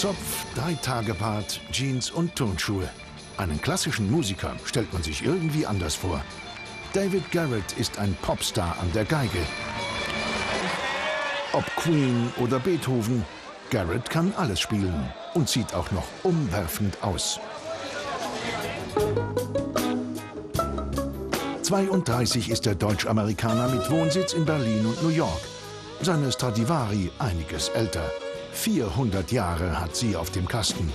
Zopf, 3-Tage-Bart, Jeans und Turnschuhe. Einen klassischen Musiker stellt man sich irgendwie anders vor. David Garrett ist ein Popstar an der Geige. Ob Queen oder Beethoven, Garrett kann alles spielen und sieht auch noch umwerfend aus. 32 ist der Deutsch-Amerikaner mit Wohnsitz in Berlin und New York. Seine Stradivari einiges älter. 400 Jahre hat sie auf dem Kasten.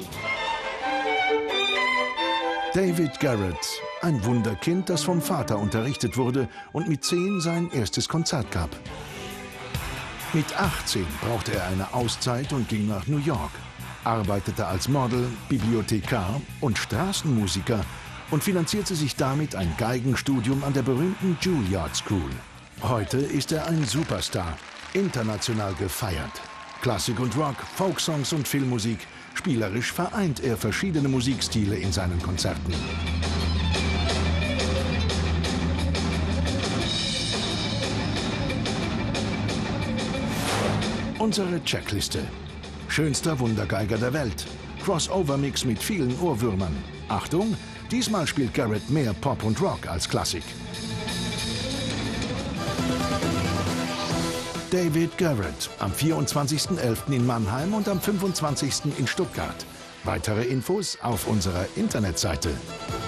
David Garrett, ein Wunderkind, das vom Vater unterrichtet wurde und mit 10 sein erstes Konzert gab. Mit 18 brauchte er eine Auszeit und ging nach New York, arbeitete als Model, Bibliothekar und Straßenmusiker und finanzierte sich damit ein Geigenstudium an der berühmten Juilliard School. Heute ist er ein Superstar, international gefeiert. Klassik und Rock, Folksongs und Filmmusik, spielerisch vereint er verschiedene Musikstile in seinen Konzerten. Unsere Checkliste. Schönster Wundergeiger der Welt. Crossover-Mix mit vielen Ohrwürmern. Achtung, diesmal spielt Garrett mehr Pop und Rock als Klassik. David Garrett, am 24.11. in Mannheim und am 25. in Stuttgart. Weitere Infos auf unserer Internetseite.